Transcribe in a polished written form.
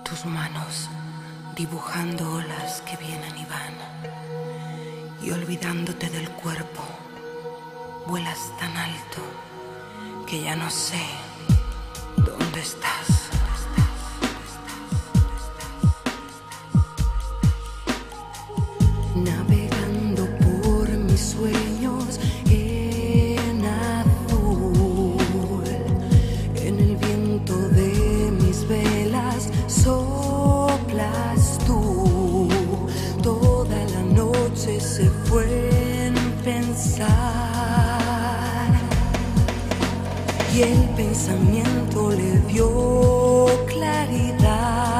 tus manos dibujando olas que vienen y van, y olvidándote del cuerpo, vuelas tan alto que ya no sé dónde estás. Navegando por mis sueños en azul, en el viento de mis velas soplas tú. Toda la noche se fue en pensar, y el pensamiento le dio claridad.